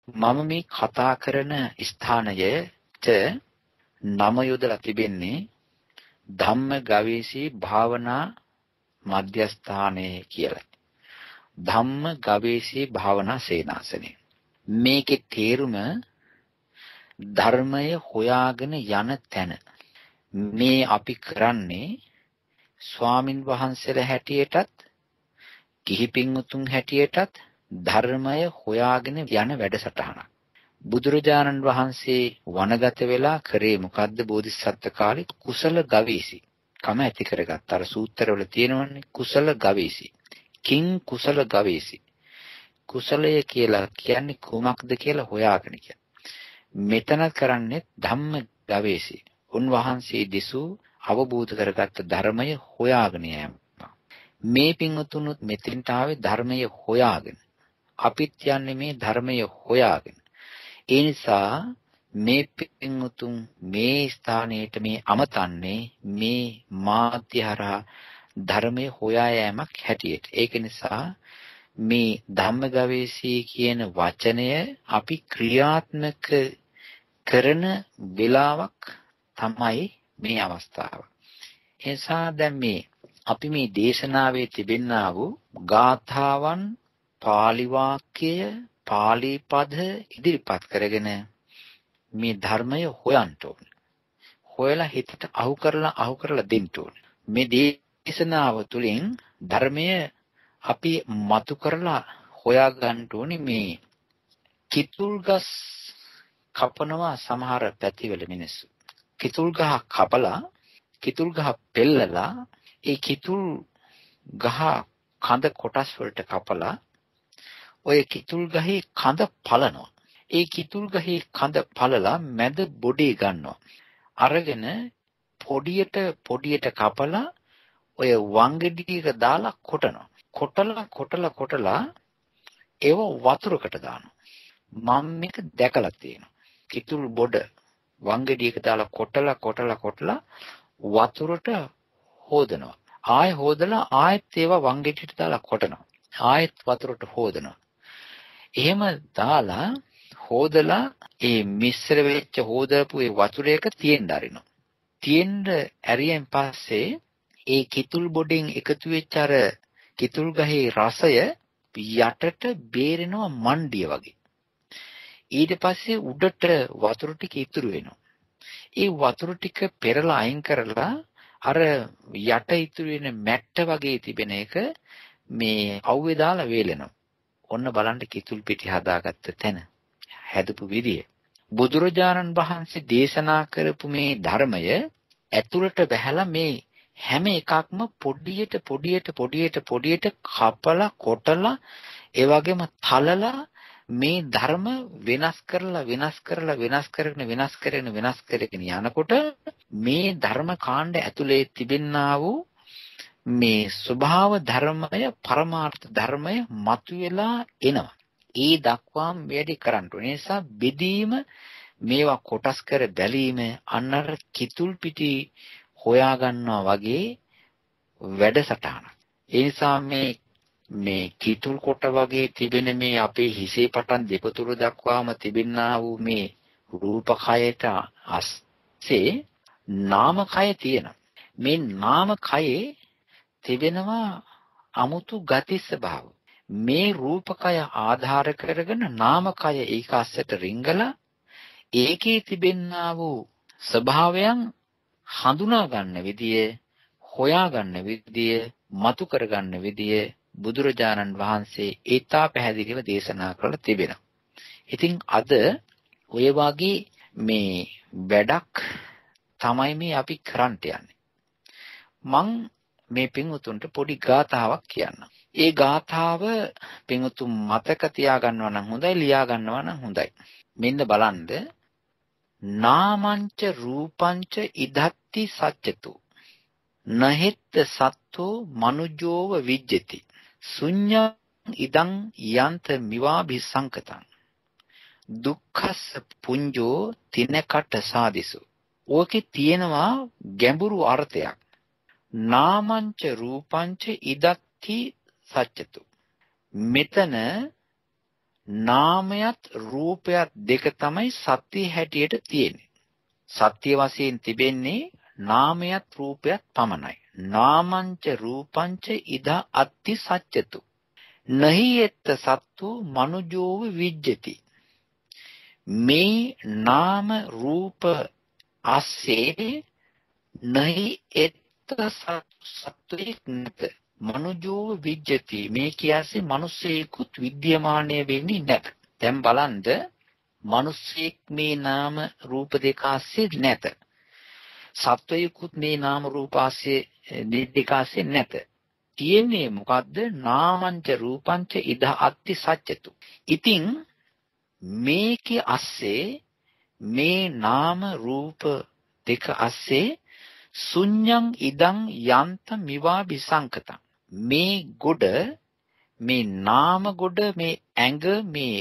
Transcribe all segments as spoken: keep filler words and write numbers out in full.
මම මේ කතා කරන ස්ථානයට නම යොදලා තිබෙන්නේ ධම්ම ගවේෂී භාවනා මධ්‍යස්ථානය කියලා. ධම්ම ගවේෂී භාවනා සේනාසනය. මේකේ තේරුම ධර්මය හොයාගෙන යන තැන. මේ අපි කරන්නේ ස්වාමින් වහන්සේලා හැටියටත් කිහිපින් උතුම් හැටියටත් ධර්මය හොයාගෙන යන වැඩසටහනක්. බුදුරජාණන් වහන්සේ වනගත වෙලා කරේ මොකද්ද? බෝධිසත්ව කාලේ කුසල ගවේෂී කම ඇති කරගත්ත. අර සූත්‍රවල තියෙනවනේ කුසල ගවේෂී. කිං කුසල ගවේෂී. කුසලය කියලා කියන්නේ කුමක්ද කියලා හොයාගෙන කියන. මෙතන කරන්නේ ධම්ම ගවේෂී. උන්වහන්සේ දිසූ අවබෝධ කරගත්ත ධර්මය හොයාගෙන යෑම. මේ පින්වතුනුත් මෙතෙන්ට ආවේ ධර්මය හොයාගෙන. අපිත් යන්නේ මේ ධර්මය හොයාගෙන. ඒ නිසා මේ පින්වතුන් මේ ස්ථානයේට මේ අමතන්නේ මේ මාධ්‍ය හරහා ධර්මය හොයා යෑමක් හැටියට. ඒක නිසා මේ ධම්ම ගවේෂී කියන වචනය අපි ක්‍රියාත්මක කරන වෙලාවක් තමයි මේ අවස්ථාව. ඒ නිසා දැන් මේ අපි මේ දේශනාවේ තිබෙනා වූ ගාථාවන් පාලි වාක්‍ය පාලි පද ඉදිරිපත් කරගෙන මේ ධර්මය හොයන්න ඕනේ. හොයලා හිතට අහු කරලා අහු කරලා දෙන්න ඕනේ. මේ දේශනාව තුළින් ධර්මය අපි මතු කරලා හොයා ගන්න ඕනේ. මේ කිතුල් ගස් කපනවා සමහර පැතිවල මිනිස්සු. කිතුල් ගහ කපලා කිතුල් ගහ පෙල්ලලා ඒ කිතුල් ගහ කඳ කොටස් වලට කපලා ඔය කිතුල් ගහේ කඳ පලනවා. ඒ කිතුල් ගහේ කඳ පලලා මැද බොඩේ ගන්නවා. අරගෙන පොඩියට පොඩියට කපලා ඔය වංගෙඩියක දාලා කොටනවා. කොටලා කොටලා කොටලා ඒව වතුරකට දානවා. මම මේක දැකලා තියෙනවා. කිතුල් බොඩ වංගෙඩියක දාලා කොටලා කොටලා කොටලා වතුරට හොදනවා. ආයෙ හොදලා ආයෙත් ඒවා වංගෙඩියට දාලා කොටනවා. ආයෙත් වතුරට හොදනවා. එහෙම දාලා හොදලා ඒ මිශ්‍ර වෙච්ච හොදපු ඒ වතුරයක තියෙන්න අරිනවා. තියෙන්න ඇරියෙන් පස්සේ ඒ කිතුල් බොඩෙන් එකතු වෙච්ච අර කිතුල් ගහේ රසය යටට බේරෙනවා මණ්ඩිය වගේ. ඊට පස්සේ උඩට වතුර ටික ඉතුරු වෙනවා. ඒ වතුර ටික පෙරලා අයින් කරලා අර යට ඉතුරු වෙන මැට්ට වගේ තිබෙන එක මේ අවුවේ දාලා වේලෙනවා. ඔන්න බලන්න කිතුල් පිටි හදාගත්ත තැන. හැදපු විදිය. බුදුරජාණන් වහන්සේ දේශනා කරපු මේ ධර්මය ඇතුළට බහැලා මේ හැම එකක්ම පොඩියට පොඩියට පොඩියට පොඩියට කපලා කොටලා ඒ වගේම තලලා මේ ධර්ම වෙනස් කරලා වෙනස් කරලා වෙනස් කරගෙන වෙනස් කරගෙන වෙනස් කරගෙන යනකොට මේ ධර්ම කාණ්ඩ ඇතුලේ තිබෙනා වූ මේ ස්වභාව ධර්මය පරමාර්ථ ධර්මය මතුවලා එනවා. ඒ දක්වාම වැඩි කරන්න ඕනේ. ඒ නිසා බෙදීම මේවා කොටස් කර බැලීම අන්නර කිතුල් පිටි හොයා ගන්නවා වගේ වැඩසටහනක්. ඒ නිසා මේ මේ කිතුල් කොට වගේ තිබෙන මේ අපේ හිසේ පටන් දෙපතුල දක්වාම තිබෙනා වූ මේ රූපකයට අස්සේ නාමකය තියෙනවා. මේ නාමකයේ තිබෙනවා අමුතු ගති ස්වභාව. මේ රූපකය ආධාර කරගෙන නාමකය ඒක අස්සට රිංගලා ඒකේ තිබෙනා වූ ස්වභාවයන් හඳුනා ගන්න විදිය, හොයා ගන්න විදිය, මතු කර ගන්න විදිය බුදුරජාණන් වහන්සේ ඒතා පැහැදිලිව දේශනා කරලා තිබෙනවා. ඉතින් අද ඔය වගේ මේ වැඩක් තමයි මේ අපි කරන්ට යන්නේ. මං මේ පින්වුතුන්ට පොඩි ගාථාවක් කියන්නම්. ඒ ගාථාව පින්වුතුන් මතක තියා ගන්නවා නම් හොඳයි, ලියා ගන්නවා නම් හොඳයි. මෙන්න බලන්න. නාමංච රූපංච ඉදත්ති සච්චතු නහෙත්ත සත්තෝ මනුජෝව විජ්ජති ශුඤ්ඤං ඉදං යන්ත මිවාභි සංකතං දුක්ඛස්ස පුඤ්ජෝ තිනකට සාදිසු. ඕකේ තියෙනවා ගැඹුරු අර්ථයක්. නාමංච රූපංච ඉදත්ති සච්චතු. මෙතන නාමයත් රූපයත් දෙක තමයි සත්‍ය හැටියට තියෙන්නේ. සත්‍ය වශයෙන් තිබෙන්නේ නාමයත් රූපයත් පමණයි. නාමංච රූපංච ඉදා අත්ති සච්චතු. නහි එත්ත සත්තු මනුජෝව විජ්ජති. මේ නාම රූප අස්සේ නහි එත්ත සත්වෙක් නැත. මනුජෝව විජ්ජති. මේ කියාසේ මිනිසෙකුත් විද්‍යමානය වෙන්නේ නැත. දැන් බලන්න, මිනිසෙක් මේ නාම රූප දෙක ආස්සේ නැත. සත්වයෙකුත් මේ නාම රූප ආස්සේ දෙක ආස්සේ නැත. තියෙන්නේ මොකද්ද? නාමංච රූපංච ඉදා අත්ති සච්චතු. ඉතින් මේකේ අස්සේ මේ නාම රූප දෙක අස්සේ ශුන්‍යං ඉදං යන්ත මිවා විසංකතං. මේ ගොඩ, මේ නාම ගොඩ, මේ ඇඟ, මේ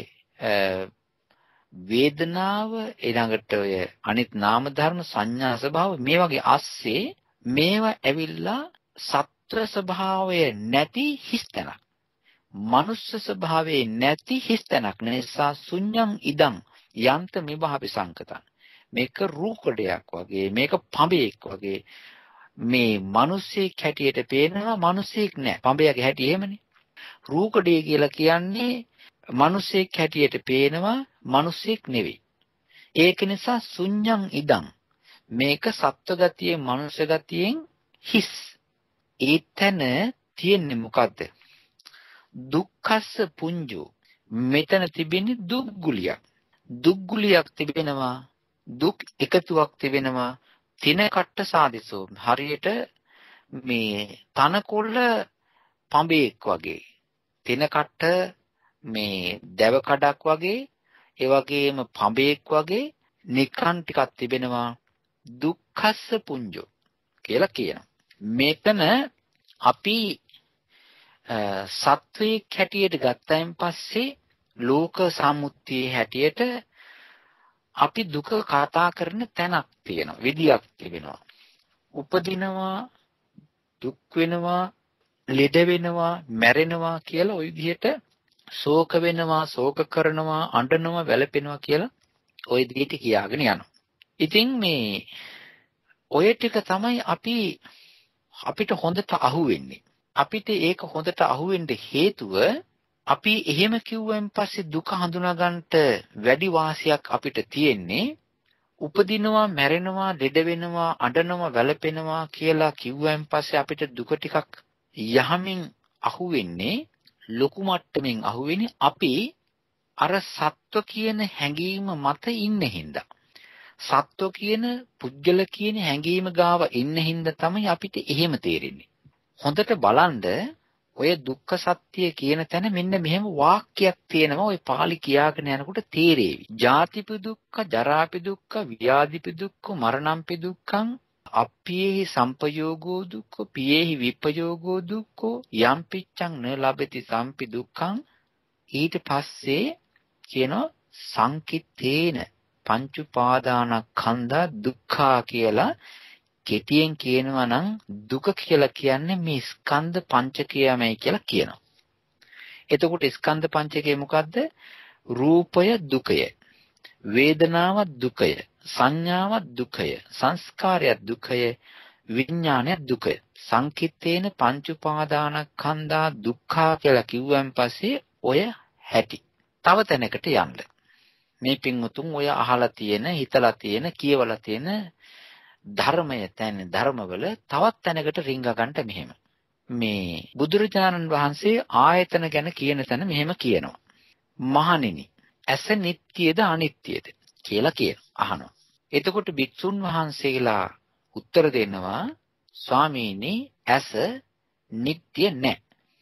වේදනාව, ඊළඟට ඔය අනිත් නාම ධර්ම, සංඥා ස්වභාව, මේ වගේ අස්සේ මේවා ඇවිල්ලා සත්ව ස්වභාවය නැති හිස්තැනක්, මනුස්ස ස්වභාවයේ නැති හිස්තැනක් නිසා ශුන්‍යං ඉදං යන්ත මිවා විසංකතං. මේක රූකඩයක් වගේ, මේක පඹයක් වගේ. මේ මිනිස්සෙක් හැටියට පේනවා, මිනිස්සෙක් නෑ. පඹයගේ හැටි එහෙමනේ. රූකඩේ කියලා කියන්නේ මිනිස්සෙක් හැටියට පේනවා, මිනිස්සෙක් නෙවෙයි. ඒක නිසා ශුන්‍යං ඉදං, මේක සත්ව ගතියෙන් මනුෂ්‍ය ගතියෙන් හිස්. ඒතන තියෙන්නේ මොකද්ද? දුක්ඛස්ස පුඤ්ජෝ. මෙතන තිබෙන්නේ දුක් ගුලියක්. දුක් ගුලියක් තිබෙනවා, දුක් එකතුවක් තිබෙනවා. තින කට්ට සාදිසෝ. හරියට මේ තනකොළ පඹේක් වගේ, තින කට්ට මේ දැව කඩක් වගේ, ඒ වගේම පඹේක් වගේ නිකන් ටිකක් තිබෙනවා. දුක්ඛස්ස පුඤ්ජෝ කියලා කියනවා. මෙතන අපි සත්වයේ හැටියට ගත්තයින් පස්සේ ලෝක සම්මුතියේ හැටියට අපි දුක කතා කරන තැනක් තියෙනවා, විදියක් තිබෙනවා. උපදිනවා, දුක් වෙනවා, ලෙඩ වෙනවා, මැරෙනවා කියලා ওই විදිහට ශෝක වෙනවා, ශෝක කරනවා, අඬනවා, වැළපෙනවා කියලා ওই විදිහට කියාගෙන යනවා. ඉතින් මේ ඔය ටික තමයි අපි අපිට හොඳට අහුවෙන්නේ. අපිට ඒක හොඳට අහුවෙන්න හේතුව, අපි එහෙම කිව්වෙන් පස්සේ දුක හඳුනා ගන්නට වැඩි වාසියක් අපිට තියෙන්නේ. උපදිනවා, මැරෙනවා, ලෙඩ වෙනවා, අඬනවා, වැළපෙනවා කියලා කිව්වෙන් පස්සේ අපිට දුක ටිකක් යහමින් අහුවෙන්නේ, ලොකු මට්ටමින් අහුවෙන්නේ අපි අර සත්ව කියන හැඟීම මත ඉන්න හින්දා. සත්ව කියන පුද්ගල කියන හැඟීම ගාව ඉන්න හින්දා තමයි අපිට එහෙම තේරෙන්නේ. හොඳට බලන්න, ඔය දුක්ඛ සත්‍ය කියන තැන මෙන්න මෙහෙම වාක්‍යයක් තියෙනවා. ඔය පාලි කියාගෙන යනකොට තේරෙවි. ජාතිපි දුක්ඛ, ජරාපි දුක්ඛ, ව්‍යාධිපි දුක්ඛ, මරණම්පි දුක්ඛං, අප්පියේහි සම්පයෝගෝ දුක්ඛ, පියේහි විපයෝගෝ දුක්ඛ, යම් පිච්ඡං න ලබති සම්පි දුක්ඛං. ඊට පස්සේ කියනවා සංකිට්ඨේන පංච උපාදානස්කන්ධා දුක්ඛා කියලා. කෙටියෙන් කියනවා නම් දුක කියලා කියන්නේ මේ ස්කන්ධ පංචකයමයි කියලා කියනවා. එතකොට ස්කන්ධ පංචකය මොකද්ද? රූපය දුකය, වේදනාව දුකය, සංඥාව දුකය, සංස්කාරය දුකය, විඥානය දුකය. සංකිට්ඨේන පංච උපාදානස්කන්ධා දුක්ඛා කියලා කිව්වන් පස්සේ ඔය හැටි. තව තැනකට යන්න. මේ පින්වතුන් ඔය අහලා තියෙන, හිතලා තියෙන, කියවලා තියෙන ධර්මය තැන ධර්මවල තවත් තැනකට රිංග ගන්නට මෙහෙම. මේ බුදුරජාණන් වහන්සේ ආයතන ගැන කියන තැන මෙහෙම කියනවා. මහණෙනි, ඇස නිට්ටියද අනිත්‍යද කියලා කියන අහනවා. එතකොට භික්ෂුන් වහන්සේලා උත්තර දෙනවා, ස්වාමීනි, ඇස නිට්ටය නැහැ.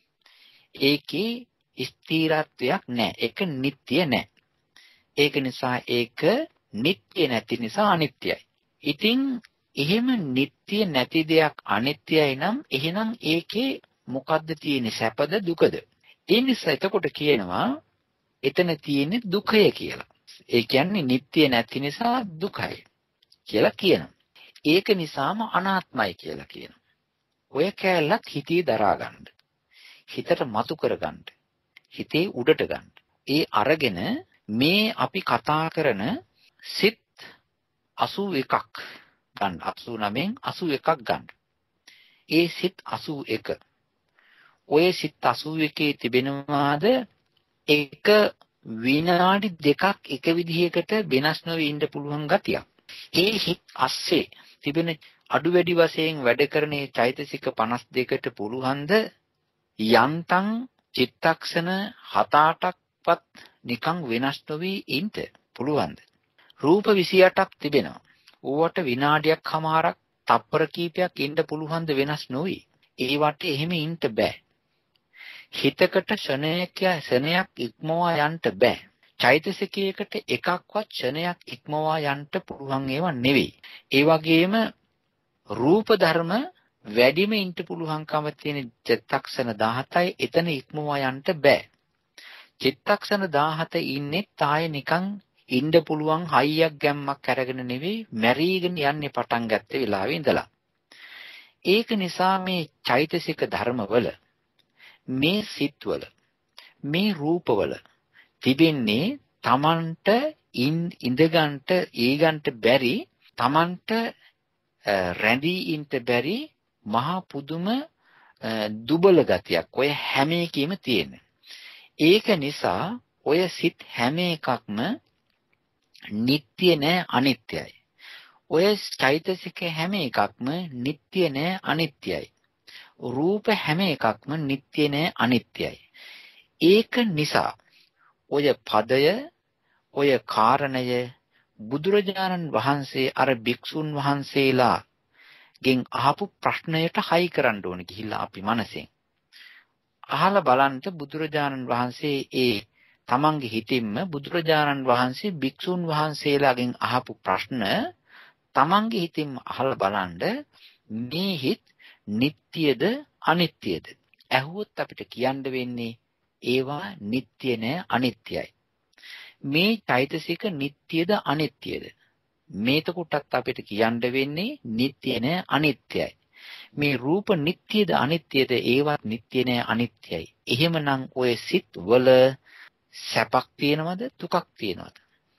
ඒකේ ස්ථිරත්වයක් නැහැ. ඒක නිට්ටය නැහැ. ඒක නිසා ඒක නිට්ටය නැති නිසා අනිත්‍යයි. ඉතින් එහෙම නිට්ටය නැති දෙයක් අනිත්‍යයි නම් එහෙනම් ඒකේ මොකද්ද තියෙන්නේ? සැපද දුකද? ඒ නිසා එතකොට කියනවා එතන තියෙන්නේ දුකය කියලා. ඒ කියන්නේ නිට්ටය නැති නිසා දුකයි කියලා කියනවා. ඒක නිසාම අනාත්මයි කියලා කියනවා. ඔය කැලලක් හිතේ දරා ගන්න. හිතට මතු කර ගන්න. හිතේ උඩට ගන්න. ඒ අරගෙන මේ අපි කතා කරන සිත් අසූ එකක් ගන්න. අසූ නවයෙන් අසූ එකක් ගන්න. ඒ සිත් අසූ එක. ඔය සිත් අසූ එකේ තිබෙනවාද එක විනාඩි දෙකක් එක විදිහකට වෙනස් නොවී ඉන්න පුළුවන් ගතියක්. ඒ හිත් අස්සේ තිබෙන අඩු වැඩි වශයෙන් වැඩ කරන මේ චෛතසික පනස් දෙකට පුළුවන්ද යන්තම් චිත්තක්ෂණ හත අටක්වත් නිකන් වෙනස් නොවී ඉන්න පුළුවන්ද? රූප විසි අටක් තිබෙනවා. ඕවට විනාඩියක් හමාරක් තප්පර කීපයක් ඉන්න පුළුවන්ද වෙනස් නොවී? ඒවට එහෙම ඉන්න බෑ. හිතකට ෂණයක් ෂණයක් ඉක්මවා යන්න බෑ. චෛතසිකයකට එකක්වත් ෂණයක් ඉක්මවා යන්න පුළුවන් ඒවා නෙවෙයි. ඒ වගේම රූප ධර්ම වැඩිම ඉන්න පුළුවන්කම තියෙන චිත්තක්ෂණ දහසයි එතන ඉක්මවා යන්න බෑ. චිත්තක්ෂණ දහස ඉන්නේ තාය නිකන් ඉන්න පුළුවන් හයියක් ගැම්මක් අරගෙන නෙවෙයි මැරීගෙන යන්නේ පටන් ගත්ත වෙලාවේ ඉඳලා. ඒක නිසා මේ චෛතසික ධර්මවල මේ සිත්වල මේ රූපවල තිබෙන්නේ තමන්ට ඉඳගන්ට ඊගන්ට බැරි තමන්ට රැඳී ඉන්න බැරි මහා පුදුම දුබල ගතියක් ඔය හැම එකෙම තියෙන. ඒක නිසා ඔය සිත් හැම එකක්ම නිට්ටය නෑ අනිත්‍යයි. ඔය චෛතසික හැම එකක්ම නිට්ටය නෑ අනිත්‍යයි. රූප හැම එකක්ම නිට්ටය නෑ අනිත්‍යයි. ඒක නිසා ඔය පදය ඔය කාරණය බුදුරජාණන් වහන්සේ අර භික්ෂුන් වහන්සේලා ගෙන් අහපු ප්‍රශ්නයට හයි කරන්න ඕනේ ගිහිල්ලා අපි මනසෙන්. අහලා බලන්න බුදුරජාණන් වහන්සේ ඒ තමන්ගේ හිතින්ම බුදුරජාණන් වහන්සේ භික්ෂුන් වහන්සේලාගෙන් අහපු ප්‍රශ්න තමන්ගේ හිතින්ම අහලා බලන්න මේ හිත් නිට්ටියද අනිත්‍යද? ඇහුවොත් අපිට කියන්න වෙන්නේ ඒවා නිට්ටිය නෑ අනිත්‍යයි. මේ චෛතසික නිට්ටියද අනිත්‍යද? මේතකොටත් අපිට කියන්න වෙන්නේ නිට්ටිය නෑ අනිත්‍යයි. මේ රූප නිට්ටියද අනිත්‍යද? ඒවත් නිට්ටිය නෑ අනිත්‍යයි. එහෙමනම් ඔය සිත් වල සැපක් තියෙනවද දුකක් තියෙනවද?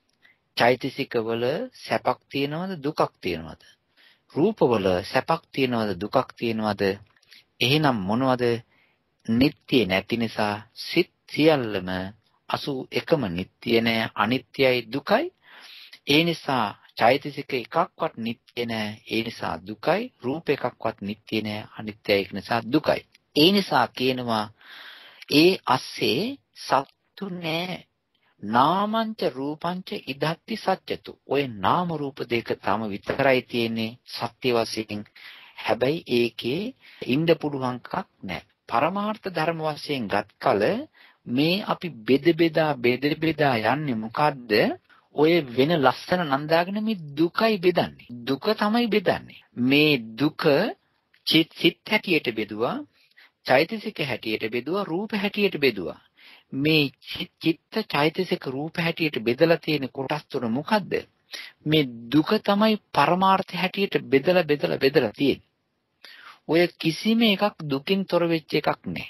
චෛතසික වල සැපක් තියෙනවද දුකක් තියෙනවද? රූපවල සැපක් තියෙනවද දුකක් තියෙනවද? එහෙනම් මොනවද? නිට්ටිය නැති නිසා සිත් සියල්ලම අසූ එකම නිට්ටිය නෑ අනිත්‍යයි දුකයි. ඒ නිසා චෛතසික එකක්වත් නිට්ටිය නෑ ඒ නිසා දුකයි. රූප එකක්වත් නිට්ටිය නෑ අනිත්‍යයි ඒක නිසා දුකයි. ඒ නිසා කියනවා ඒ අස්සේ සත්තු නෑ. නාමංච රූපංච ඉදත්ති සත්‍යතු. ඔය නාම රූප දෙක තම විතරයි තියෙන්නේ සත්‍ය වශයෙන්. හැබැයි ඒකේ ඉන්න පුළුවන් එකක් නැහැ. පරමාර්ථ ධර්ම වශයෙන් ගත් කල මේ අපි බෙද බෙදා බෙද බෙදා යන්නේ මොකද්ද? ඔය වෙන ලස්සන නන්දාගෙන මේ දුකයි බෙදන්නේ. දුක තමයි බෙදන්නේ. මේ දුක චිත් සිත් හැටියට බෙදුවා, චෛතසික හැටියට බෙදුවා, රූප හැටියට බෙදුවා. මේ චිත්ත චෛතසික රූප හැටියට බෙදලා තියෙන කොටස් තුන මොකද්ද? මේ දුක තමයි පරමාර්ථ හැටියට බෙදලා බෙදලා බෙදලා තියෙන්නේ. ඔය කිසිම එකක් දුකින් තොර වෙච්ච එකක් නෑ.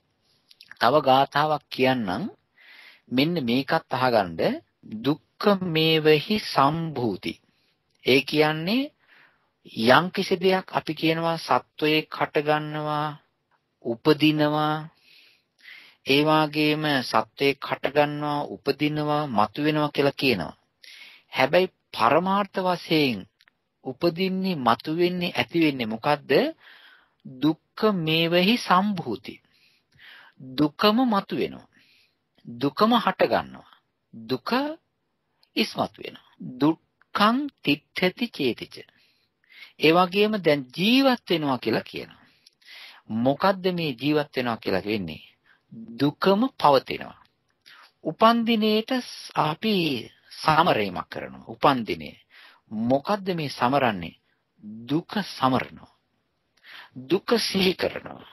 තව ගාථාවක් කියන්නම්. මෙන්න මේකත් අහගන්න. දුක්ඛ මේවහි සම්භූති. ඒ කියන්නේ යම් කිසි දෙයක් අපි කියනවා සත්වයේ කට ගන්නවා, උපදිනවා. ඒ වගේම සත්වයේ කට ගන්නවා, උපදිනවා, මතුවෙනවා කියලා කියනවා. හැබැයි පරමාර්ථ වශයෙන් උපදින්නේ, මතුවෙන්නේ, ඇති වෙන්නේ මොකද්ද? දුක්ඛ මේවහි සම්භූති. දුකම මතුවෙනවා. දුකම හට ගන්නවා. දුක ඉස්මතු වෙනවා. දුක්ඛං තිට්ඨති චේතිච. ඒ වගේම දැන් ජීවත් වෙනවා කියලා කියනවා. මොකද්ද මේ ජීවත් වෙනවා කියලා වෙන්නේ? දුකම පවතිනවා. උපන් දිනේට අපි සමරීමක් කරනවා. උපන් දිනේ මොකද්ද මේ සමරන්නේ? දුක සමරනවා. දුක සිහි කරනවා.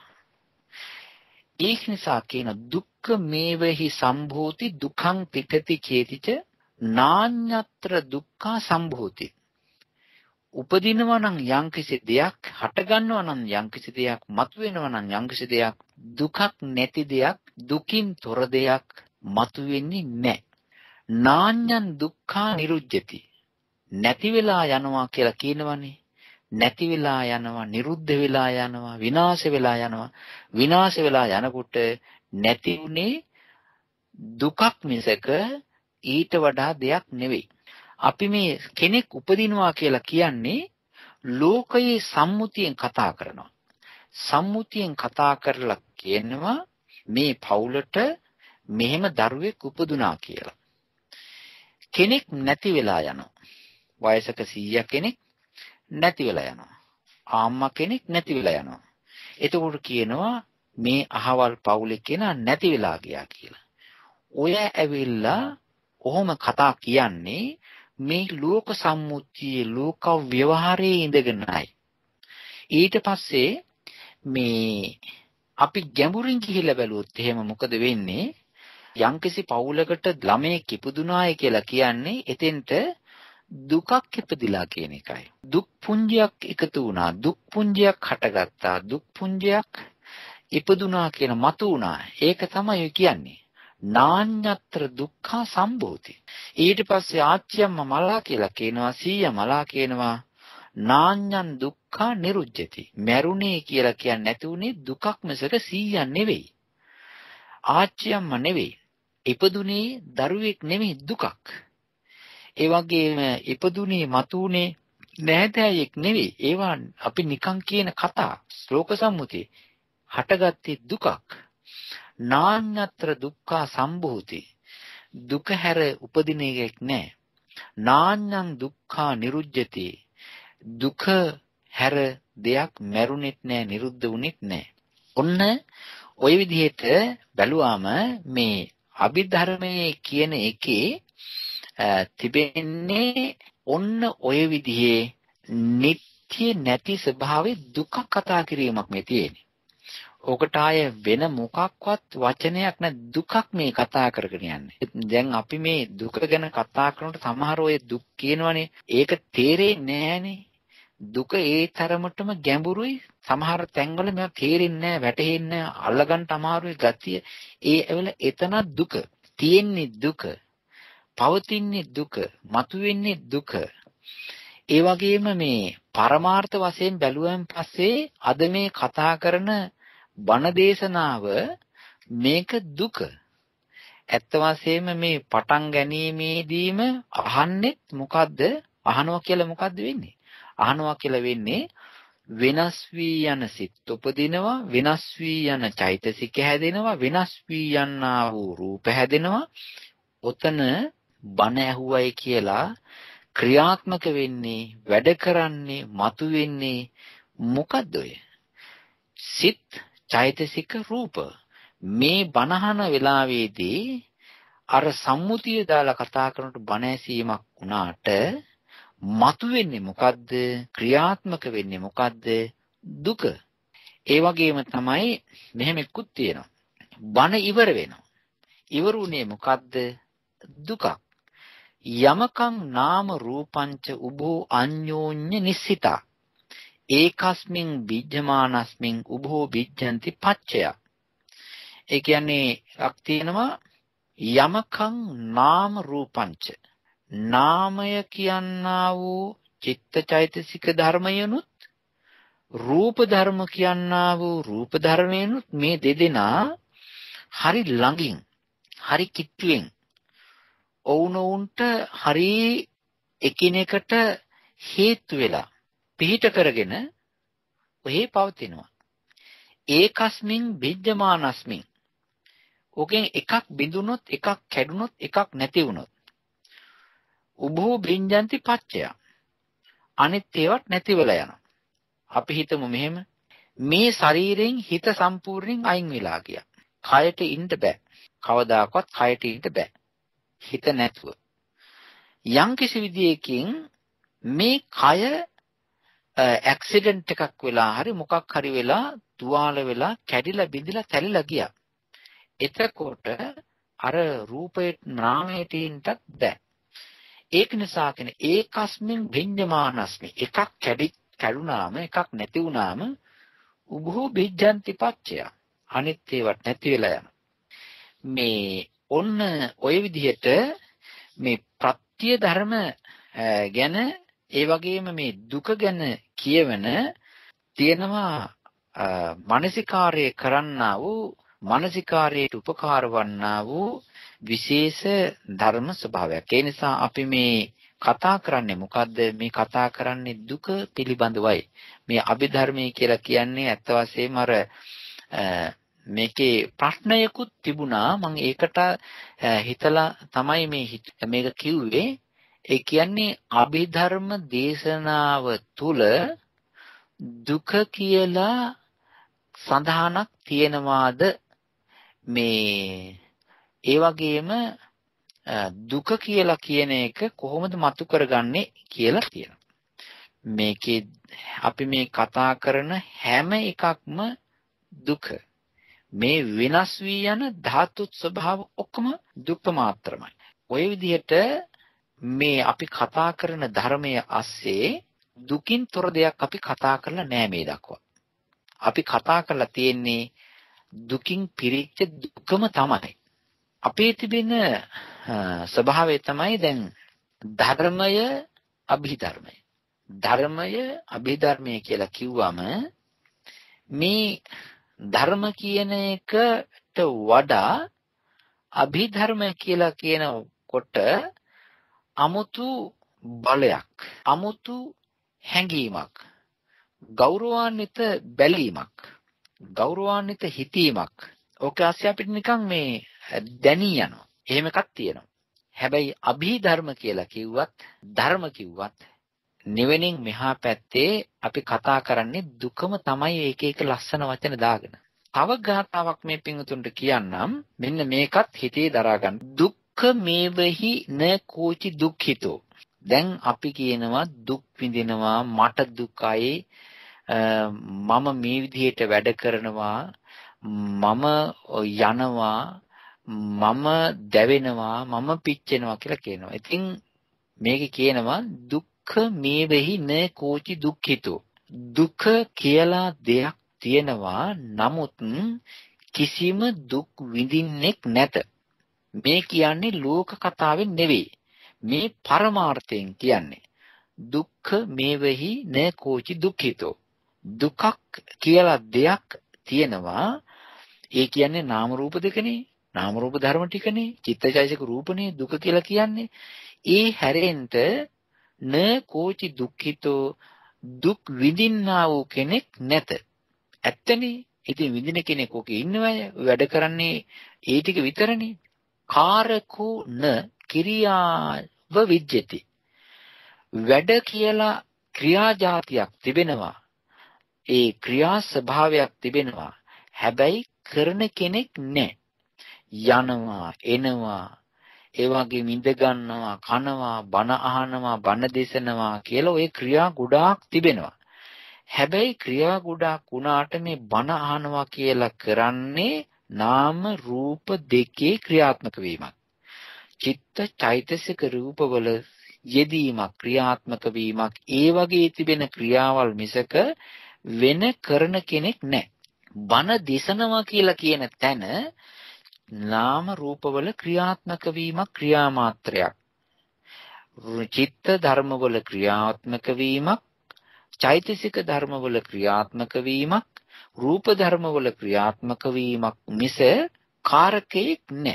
ඒක නිසා කියන දුක්ඛ මේවහි සම්භූති දුක්ඛං පිටති චේතිච නාඤ්ඤත්‍ර දුක්ඛා සම්භූති. උපදිනවා නම් යම්කිසි දෙයක්, හට ගන්නවා නම් යම්කිසි දෙයක්, මතුවෙනවා නම් යම්කිසි දෙයක්, දුකක් නැති දෙයක්, දුකින් තොර දෙයක් මතු වෙන්නේ නැහැ. නාඤ්ඤං දුක්ඛා නිරුද්ධති. නැති වෙලා යනවා කියලා කියනවනේ. නැති වෙලා යනවා, නිරුද්ධ වෙලා යනවා, විනාශ වෙලා යනවා. විනාශ වෙලා යනකොට නැති උනේ දුකක් මිසක ඊට වඩා දෙයක් නෙවෙයි. අපි මේ කෙනෙක් උපදිනවා කියලා කියන්නේ ලෝකයේ සම්මුතියෙන් කතා කරනවා. සම්මුතියෙන් කතා කරලා කියනවා මේ පවුලට මෙහෙම දරුවෙක් උපදුනා කියලා. කෙනෙක් නැති වෙලා යනවා. වයසක සීයා කෙනෙක් නැති වෙලා යනවා. ආම්මා කෙනෙක් නැති වෙලා යනවා. එතකොට කියනවා මේ අහවල් පවුලේ කෙනා නැති වෙලා ගියා කියලා. ඔය ඇවිල්ලා ඔහොම කතා කියන්නේ මේ ලෝක සම්මුතියේ ලෝක ව්‍යවහාරයේ ඉඳගෙනයි. ඊට පස්සේ මේ අපි ගැඹුරින් ගිහිල්ලා බැලුවොත් එහෙම මොකද වෙන්නේ? යම්කිසි පවුලකට ළමයෙක් ඉපදුනායි කියලා කියන්නේ එතෙන්ට දුකක් ඉපදිලා කියන එකයි. දුක් පුංජයක් එකතු වුණා, දුක් පුංජයක් හටගත්තා, දුක් පුංජයක් ඉපදුනා කියන මතු වුණා. ඒක තමයි කියන්නේ. නාඤ්ඤත්‍ර දුක්ඛ සම්භූති. ඊට පස්සේ ආච්චියම්ම මලා කියලා කියනවා, සීයා මලා කියනවා නාඤ්ඤං දුක්ඛ නිරුද්ධති. මරුණේ කියලා කියන්නේ නැති උනේ දුකක් මිසක සීයා නෙවෙයි. ආච්චියම්ම නෙවෙයි. ඉපදුනේ දරුවෙක් නෙවෙයි දුකක්. ඒ වගේම ඉපදුනේ මතුනේ නැහැතෑයෙක් නෙවෙයි. ඒවා අපි නිකන් කියන කතා. ශ්ලෝක සම්මුතිය. හටගත්තේ දුකක්. නාඤ්ඤත්‍ර දුක්ඛ සම්භූති. දුක හැර උපදින එකක් නැහැ. නාඤ්ඤං දුක්ඛ නිරුද්ධති. දුක හැර දෙයක් මැරුණෙත් නැහැ, නිරුද්ධ වුණෙත් නැහැ. ඔන්න ওই විදිහට බැලුවාම මේ අභිධර්මයේ කියන එකේ තිබෙන්නේ ඔන්න ඔය විදිහේ නිත්‍ය නැති ස්වභාවයේ දුක කතා කිරීමක් මේ තියෙන්නේ. ඔකට ආය වෙන මොකක්වත් වචනයක් නැ දුකක් මේ කතා කරගෙන යන්නේ. දැන් අපි මේ දුක ගැන කතා කරනකොට සමහර ඔය දුක් කියනවනේ ඒක තේරෙන්නේ නැහනේ. දුක ඒ තරමටම ගැඹුරුයි. සමහර තැන්වල මේවා තේරෙන්නේ නැහැ, වැටහෙන්නේ නැහැ, අල්ලගන්න අමාරුයි ගතිය. ඒ ඇවල එතන දුක. තියෙන්නේ දුක. පවතින්නේ දුක. මතුවෙන්නේ දුක. ඒ වගේම මේ පරමාර්ථ වශයෙන් බැලුවෙන් පස්සේ අද මේ කතා කරන බණ දේශනාව මේක දුක. ඇත්ත වශයෙන්ම මේ පටන් ගැනීමේදීම අහන්නේ මොකද්ද? අහනවා කියලා මොකද්ද වෙන්නේ? අහනවා කියලා වෙන්නේ වෙනස් වී යන සිත් උපදිනවා, වෙනස් වී යන චෛතසික හැදෙනවා, වෙනස් වී යනා වූ රූප හැදෙනවා. ඔතන බණ ඇහුවයි කියලා ක්‍රියාත්මක වෙන්නේ, වැඩ කරන්නේ, මතු වෙන්නේ මොකද්ද ඔය? සිත්, චෛතසික, රූප. මේ බණහන වෙලාවේදී අර සම්මුතිය දාලා කතා කරනකොට බණ ඇසීමක් වුණාට මතු වෙන්නේ මොකද්ද? ක්‍රියාත්මක වෙන්නේ මොකද්ද? දුක. ඒ වගේම තමයි මෙහෙම එක්කුත් තියෙනවා. බණ ඉවර වෙනවා. ඉවරුනේ මොකද්ද? දුකක්. යමකං නාම රූපංච උභෝ අඤ්ඤෝඤ්ඤ නිස්සිතා. ඒකස්මින් බිජ්ජමානස්මින් උභෝ බිජ්ජಂತಿ පච්චය. ඒ කියන්නේ අක් තියෙනවා යමකං නාම රූපංච. නාමය කියනා වූ චිත්තචෛතසික ධර්මයනුත් රූප ධර්ම කියනා වූ රූප ධර්මයනුත් මේ දෙදෙනා හරි ළඟින්, හරි කිට්ටුවෙන් ඔවුනොවුන්ට හරි එකිනෙකට හේතු වෙලා පිහිට කරගෙන ඔහේ පවතිනවා. ඒකස්මින් බිජ්ජමානස්මින්. ඔකෙන් එකක් බිඳුනොත්, එකක් කැඩුනොත්, එකක් නැති වුනොත් උභෝ බින්ජಂತಿ පච්චය. අනිත් ඒවත් නැති වෙලා යනවා. අපි හිතමු මෙහෙම මේ ශරීරයෙන් හිත සම්පූර්ණයෙන් අයින් වෙලා ගියා. කයට ඉන්න බෑ. කවදාකවත් කයට ඉන්න බෑ. හිත නැතුව. යම් කිසි විදියකින් මේ කය ඇක්සිඩන්ට් එකක් වෙලා හරි මොකක් හරි වෙලා තුවාල වෙලා කැඩිලා බිඳිලා තැලිලා ගියා. එතකොට අර රූපේ නාමයට ඉන්නත් බෑ. ඒක නිසා කියන්නේ ඒකස්මින් භිඤ්ඤමානස්මි. එකක් කැඩි කැඩුනාම එකක් නැති වුනාම උභෝ බිජ්ජಂತಿ පච්චය. අනිත් ඒවත් නැති වෙලා යනවා. මේ ඔන්න ඔය විදිහට මේ ප්‍රත්‍ය ධර්ම ගැන ඒ වගේම මේ දුක ගැන කියවන තියෙනවා මානසිකාර්ය කරන්නා වූ මානසිකාර්යයට උපකාර වන්නා වූ විශේෂ ධර්ම ස්වභාවයක්. ඒ නිසා අපි මේ කතා කරන්නේ මොකද්ද? මේ කතා කරන්නේ දුක පිළිබඳවයි. මේ අභිධර්මයේ කියලා කියන්නේ ඇත්ත වශයෙන්ම අර මේකේ ප්‍රශ්නයකුත් තිබුණා. මම ඒකට හිතලා තමයි මේ මේක කිව්වේ. ඒ කියන්නේ අභිධර්ම දේශනාව තුල දුක කියලා සඳහනක් තියෙනවාද? මේ ඒ වගේම දුක කියලා කියන එක කොහොමද මතු කරගන්නේ කියලා කියනවා. මේකේ අපි මේ කතා කරන හැම එකක්ම දුක. මේ විනාශ වී යන ධාතු ස්වභාව ඔක්කොම දුක්ඛ මාත්‍රමයි. ඔය විදිහට මේ අපි කතා කරන ධර්මයේ ASCII දුකින් තොර දෙයක් අපි කතා කරලා නෑ මේ දක්වා. අපි කතා කරලා තියෙන්නේ දුකින් පිරිච්ච දුකම තමයි. අපේ තිබෙන ස්වභාවය තමයි දැන් ධර්මය අභිධර්මය. ධර්මය අභිධර්මය කියලා කිව්වම මේ ධර්ම කියන එකට වඩා අභිධර්ම කියලා කියනකොට අමුතු බලයක්, අමුතු හැඟීමක්, ගෞරවාන්විත බැලීමක්, ගෞරවාන්විත හිතීමක්. ඕක ASCII අපිට නිකන් මේ දැනී යනවා. එහෙම එකක් තියෙනවා. හැබැයි අභිධර්ම කියලා කිව්වත් ධර්ම කිව්වත් නිවෙනින් මෙහා පැත්තේ අපි කතා කරන්නේ දුකම තමයි එක එක ලස්සන වචන දාගෙන. තව ගාතාවක් මේ පිංගුතුන්ට කියන්නම්. මෙන්න මේකත් හිතේ දරා ගන්න. දුක්ඛ මේවහි න කෝචි දුක්ඛිතෝ. දැන් අපි කියනවා දුක් විඳිනවා, මට දුකයි, මම මේ විදිහට වැඩ කරනවා, මම යනවා, මම දැවෙනවා, මම පිච්චෙනවා කියලා කියනවා. ඉතින් මේක කියනවා දුක්ඛ මේවෙහි න කෝචි දුක්ඛිතෝ. දුක කියලා දෙයක් තියෙනවා, නමුත් කිසිම දුක් විඳින්නෙක් නැත. මේ කියන්නේ ලෝක කතාවෙන් නෙවෙයි. මේ පරමාර්ථයෙන් කියන්නේ දුක්ඛ මේවෙහි න කෝචි දුක්ඛිතෝ. දුකක් කියලා දෙයක් තියෙනවා. ඒ කියන්නේ නාම රූප දෙකනේ. නාම රූප ධර්ම ටිකනේ. චිත්තචෛතසික රූපනේ දුක කියලා කියන්නේ. ඒ හැරෙන්ට න කෝචි දුක්ඛිතෝ දුක් විඳින්නා වූ කෙනෙක් නැත. ඇත්තනේ. ඉතින් විඳින කෙනෙක් ඔකේ ඉන්නවය. වැඩ කරන්නේ ඒ ටික විතරනේ. කාරකෝ න ක්‍රියාව විජ්ජති. වැඩ කියලා ක්‍රියාජාතියක් තිබෙනවා. ඒ ක්‍රියා ස්වභාවයක් තිබෙනවා. හැබැයි කරන කෙනෙක් නැහැ. යනවා, එනවා, ඒ වගේම ඉඳ ගන්නවා, කනවා, බණ අහනවා, බණ දේශනවා කියලා ওই ක්‍රියා ගොඩාක් තිබෙනවා. හැබැයි ක්‍රියා ගොඩාක් වුණාට මේ බණ අහනවා කියලා කරන්නේ නාම රූප දෙකේ ක්‍රියාත්මක වීමක්. චිත්ත චෛතසික රූපවල යෙදීමක්, ක්‍රියාත්මක වීමක්. ඒ වගේ තිබෙන ක්‍රියාවල් මිසක වෙන කරන කෙනෙක් නැහැ. බණ දේශනවා කියලා කියන තැන නාම රූපවල ක්‍රියාත්මක වීමක්, ක්‍රියාමාත්‍රයක්. චිත්ත ධර්මවල ක්‍රියාත්මක වීමක්, චෛතසික ධර්මවල ක්‍රියාත්මක වීමක්, රූප ධර්මවල ක්‍රියාත්මක වීමක් මිස කාරකයක් නැහැ.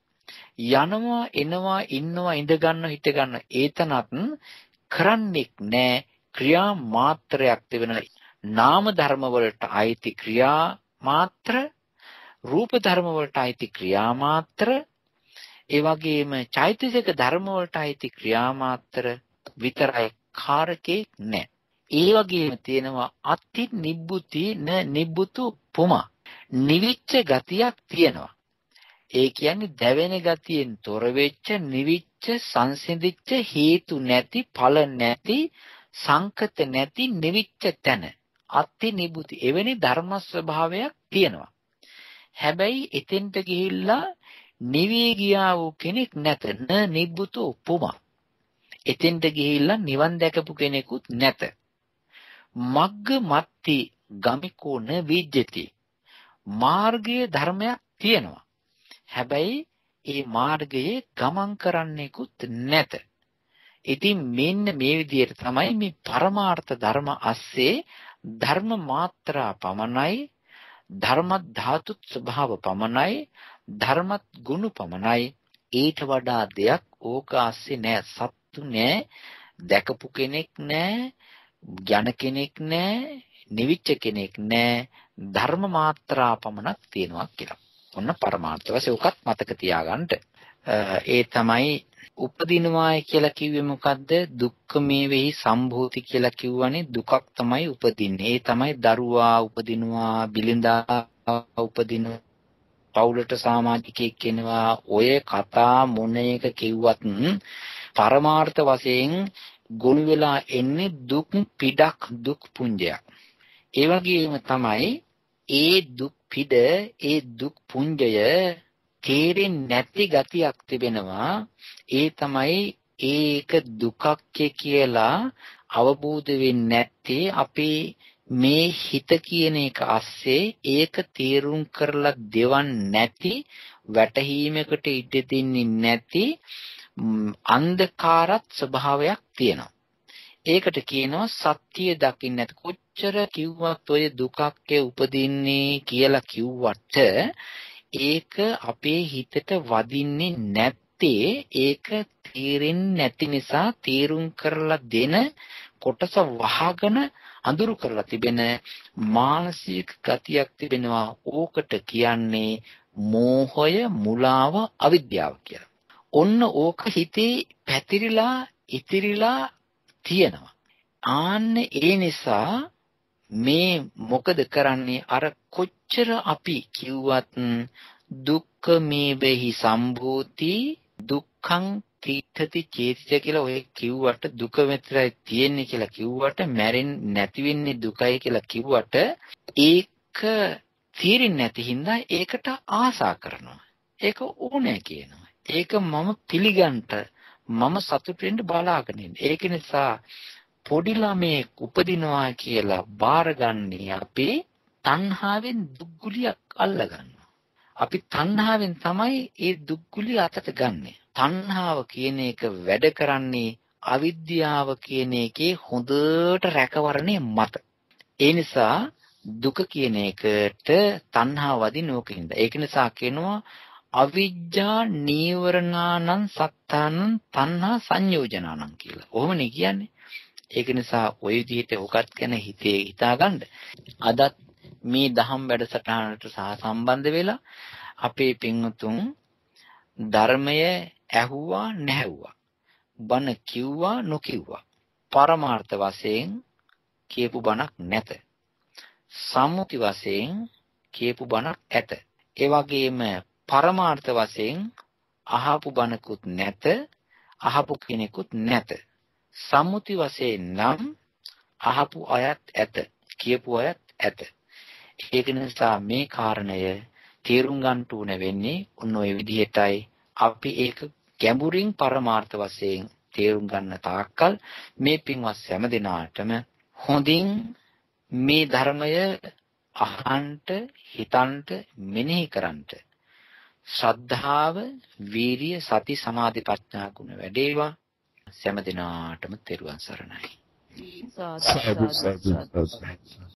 යනවා, එනවා, ඉන්නවා, ඉඳ ගන්නවා, හිට ගන්නවා. ඒතනත් කරන්නෙක් නැහැ. ක්‍රියා මාත්‍රයක් තිබෙන නාම ධර්ම වලට අයිති ක්‍රියා මාත්‍ර, රූප ධර්ම වලට අයිති ක්‍රියා මාත්‍ර, ඒ වගේම චෛතසික ධර්ම වලට අයිති ක්‍රියා මාත්‍ර විතරයි, කාරකේ නැහැ. ඒ වගේම තියෙනවා අති නිබ්බුති න නිබ්බුතු පුමා. නිවිච්ච ගතියක් තියෙනවා. ඒ කියන්නේ දැවෙන ගතියෙන් තොර වෙච්ච, නිවිච්ච, සංසිඳිච්ච, හේතු නැති, ඵල නැති, සංකත නැති නිවිච්ච තැන. අති නිබ්බුති. එවැනි ධර්ම ස්වභාවයක් තියෙනවා. හැබැයි එතෙන්ට ගිහිල්ලා නිවි ගියා වූ කෙනෙක් නැත. න නිබ්බුතු උපමා. එතෙන්ට ගිහිල්ලා නිවන් දැකපු කෙනෙකුත් නැත. මග්ග මත්ති ගමිකෝ න විජ්ජති. මාර්ගයේ ධර්මයක් තියෙනවා. හැබැයි ඒ මාර්ගයේ ගමන් කරන්නෙකුත් නැත. ඉතින් මෙන්න මේ විදිහට තමයි මේ පරමාර්ථ ධර්ම අස්සේ ධර්ම මාත්‍රා පමණයි, ධර්ම ධාතු ස්වභාව පමණයි, ධර්මත් ගුණ පමණයි. ඊට වඩා දෙයක් ඕක අස්සේ නෑ. සත්තු නෑ, දැකපු කෙනෙක් නෑ, ඥාන කෙනෙක් නෑ, නිවිච්ච කෙනෙක් නෑ. ධර්ම මාත්‍රා පමණක් තියෙනවා කියලා. ඔන්න පරමාර්ථ වශයෙන් උකත් මතක තියාගන්න. ඒ තමයි උපදිනවායි කියලා කිව්වේ මොකද්ද? දුක්ඛ මේ වෙහි සම්භූති කියලා කිව්වනේ දුකක් තමයි උපදින්නේ. ඒ තමයි දරුවා උපදිනවා, බිලිඳා උපදිනවා, පවුලට සමාජිකයෙක් වෙනවා. ඔය කතා මොන එක කිව්වත් පරමාර්ථ වශයෙන් ගොනු වෙලා එන්නේ දුක් පිටක්, දුක් පුඤ්ජයක්. ඒ වගේම තමයි ඒ දුක් පිට, ඒ දුක් පුඤ්ජය තේරෙන්නේ නැති ගතියක් තිබෙනවා. ඒ තමයි ඒක දුකක් කියලා අවබෝධ වෙන්නේ නැත්තේ අපේ මේ හිත කියන එක අස්සේ ඒක තේරුම් කරලා දෙවන්න නැති, වැටහීමකට ඉඩ දෙන්නේ නැති අන්ධකාරත් ස්වභාවයක් තියෙනවා. ඒකට කියනවා සත්‍ය දකින්න නැති. කොච්චර කිව්වත් ඔය දුකක් උපදින්නේ කියලා කිව්වට ඒක අපේ හිතට වදින්නේ නැත්තේ ඒක තේරෙන්නේ නැති නිසා තේරුම් කරලා දෙන කොටස වහගෙන අඳුරු කරලා තිබෙන මානසික ගතියක් තිබෙනවා. ඕකට කියන්නේ මෝහය, මුලාව, අවිද්‍යාව කියලා. ඔන්න ඕක හිතේ පැතිරිලා ඉතිරිලා තියෙනවා. ආන්න ඒ නිසා මේ මොකද කරන්නේ? අර කොච්චර අපි කිව්වත් දුක්ඛ මේ වෙහි සම්භූති දුක්ඛං තීඨති චේතිච කියලා ඔය කිව්වට දුක මෙතරයි තියෙන්නේ කියලා කිව්වට මැරෙන්නේ නැති වෙන්නේ දුකයි කියලා කිව්වට ඒක තීරින් නැති හින්දා ඒකට ආසා කරනවා. ඒක ඕනේ කියනවා. ඒක මම පිළිගන්ට, මම සතුට වෙන්න බලාගෙන ඉන්නේ. ඒක නිසා පොඩි ළමයෙක් උපදිනවා කියලා බාරගන්නේ අපි තණ්හාවෙන් දුක්ගුලියක් අල්ලගන්නවා. අපි තණ්හාවෙන් තමයි ඒ දුක්ගුලිය අතට ගන්නෙ. තණ්හාව කියන එක වැඩ කරන්නේ අවිද්‍යාව කියන එකේ හොඳට රැකවරණය මත. ඒ නිසා දුක කියන එකට තණ්හාව වදින ඕකින්ද. ඒක නිසා කියනවා අවිජ්ජා නීවරණානං සත්තානං තණ්හා සංයෝජනානං කියලා. ඔහොමනේ කියන්නේ. ඒක නිසා ওই විදිහට ඔකත් ගැන හිතේ හිතාගන්න. අදත් මේ දහම් වැඩසටහනට සහ සම්බන්ධ වෙලා අපේ පින්වතුන් ධර්මය ඇහුවා නැහැව්වා. බණ කිව්වා නොකිව්වා. පරමාර්ථ වශයෙන් කියපු බණක් නැත. සම්මුති වශයෙන් කියපු බණක් ඇත. ඒ වගේම පරමාර්ථ වශයෙන් අහපු බණකුත් නැත. අහපු කෙනෙකුත් නැත. සම්මුති වශයෙන් නම් අහපු අයත් ඇත, කියපු අයත් ඇත. ඒක නිසා මේ කාරණය තේරුම් ගන්න ඕන වෙන්නේ ඔන්න ඔය විදිහටයි. අපි ඒක ගැඹුරින් පරමාර්ථ වශයෙන් තේරුම් ගන්න තාක්කල් මේ පින්වත් හැම දිනාටම හොඳින් මේ ධර්මය අහන්ට, හිතන්ට, මෙනෙහි කරන්ට ශ්‍රද්ධාව, වීරිය, සති, සමාධි, ප්‍රඥා ගුණ වැඩේවා. සෑම දිනාටම තෙරුවන් සරණයි. සාදු සාදු සාදු.